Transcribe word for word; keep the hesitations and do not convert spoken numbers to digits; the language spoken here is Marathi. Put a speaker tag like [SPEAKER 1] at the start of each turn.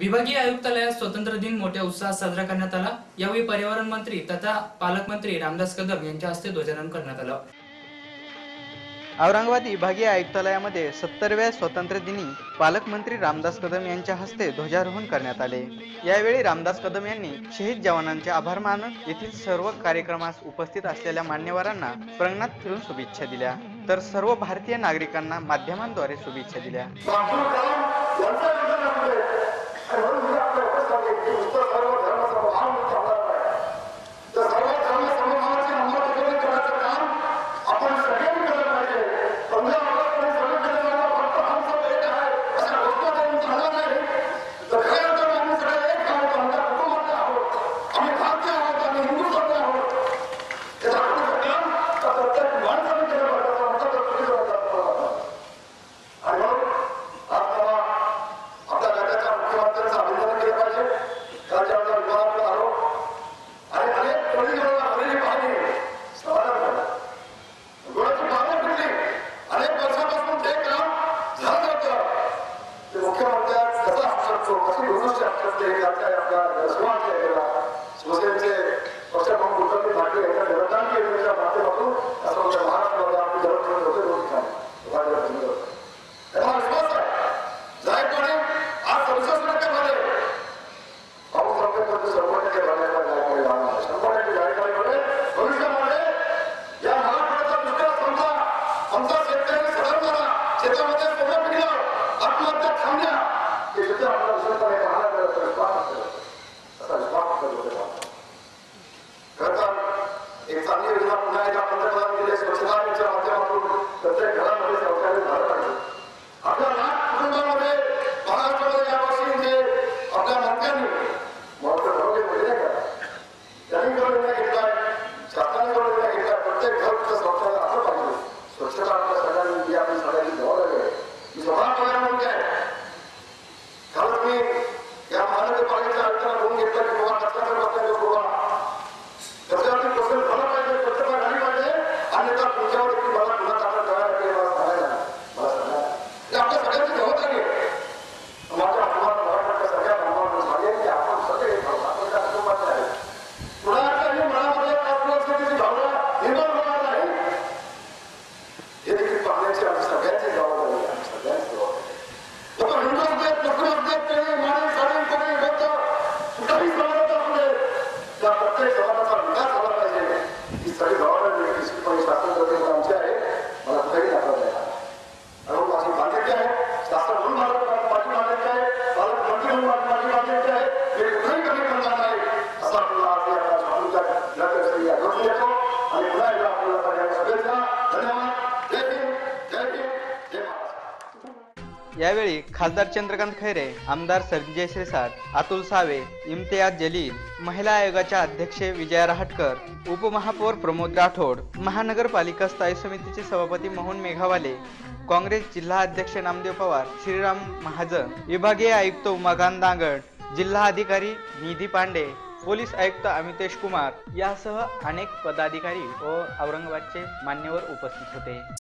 [SPEAKER 1] विभागीय आयुक्तालयात स्वतंत्र दिन मोठ्या उत्साहात साजरा करण्यात आला। यावेळी पर्यावरण मंत्री तथा पालकमंत्री रामदास कदम यांच्या हस्ते ध्वजारोहण करण्यात आलं।
[SPEAKER 2] औरंगाबाद विभागीय आयुक्तालयामध्ये सत्तरव्या स्वातंत्र्य दिनी पालकमंत्री रामदास कदम यांच्या हस्ते ध्वजारोहण करण्यात आले। यावेळी रामदास कदम यांनी शहीद जवानांचे आभार मानत येथील सर्व कार्यक्रमास उपस्थित असलेल्या मान्यवरांना प्रंगणात फिरून शुभेच्छा दिल्या, तर सर्व भारतीय नागरिकांना माध्यमांद्वारे शुभेच्छा दिल्या।
[SPEAKER 3] एक चांगली योजना पुन्हा एकदा पंतप्रधान केली स्वच्छतेच्या माध्यमातून प्रत्येक घरामध्ये शौचालय झालं पाहिजे। आपल्या लाख कुटुंबामध्ये महाराष्ट्रामध्ये यावर्षी म्हणजे आपल्या मंत्र्यांनी महत्व ठरवले म्हणजे नाही का, त्यांनी जो निर्णय घेतलाय, शासनाने जो निर्णय घेतलाय, प्रत्येक घर शौचालय असलं पाहिजे। स्वच्छता आपल्या सगळ्यांनी जी आपली सगळ्यांची जबाबदारी आहे, मी स्वतः प्रधानमंत्री आहे। काल मी या महानगरपालिकेच्या आयुक्तांना बोलून घेतलं की बाबा कचऱ्याचं बघायचं बाबा कचऱ्याची प्रोसेस झाला पाहिजे, स्वच्छता झाली पाहिजे, आणि त्या तुमच्यावर की मला पुन्हा टाकलं करायला लागेल, मला सांगायला मला सांगायला हे आपल्या सगळ्यांची जबाबदारी आहे। माझ्या कुटुंबात मराठवाड्याच्या सगळ्या बांधवांना सांगेल की आपण सगळे आपल्या कुटुंबाचे आहे, कुणाच्याही मनामध्ये अस्वस्थतेची भावना निर्माण होणार नाही हे देखील पाहण्याची आमची सगळ्यांची जबाबदारी आहे, आमची सगळ्यांची जबाबदारी आहे। तो हिंदू असते, मुस्लिम असते, ते माणूस साडून कोणी बघतो कुठेही समाजात असू दे, त्या प्रत्येक समाजाचा विकास झाला पाहिजे ही सगळी जबाबदारी निश्चितपणे शासन करते आमची आहे, मला कुठेही दाखवत नाही आणि माझी बाध्यता आहे, शासन म्हणून माझं माझी बाध्यता आहे, पालकमंत्री म्हणून माझी बाध्यता आहे, मी कुठेही कमी करणार नाही असा आपल्याला आज या शासनाच्या जिल्हाधिकारी आश्वासन देतो आणि पुन्हा एकदा आपल्याला सगळ्यांना शुभेच्छा। धन्यवाद। जय भीम, जय भीम, जय महाराष्ट्र।
[SPEAKER 2] यावेळी खासदार चंद्रकांत खैरे, आमदार संजय शिरसाट, अतुल सावे, इम्तियाज जलील, महिला आयोगाच्या अध्यक्ष विजया रहाटकर, उपमहापौर प्रमोद राठोड, महानगरपालिका स्थायी समितीचे सभापती मोहन मेघावाले, काँग्रेस जिल्हा अध्यक्ष नामदेव पवार, श्रीराम महाजन, विभागीय आयुक्त उमाकांत दांगड, जिल्हा अधिकारी निधी पांडे, पोलीस आयुक्त अमितेश कुमार यासह अनेक पदाधिकारी व औरंगाबादचे मान्यवर उपस्थित होते।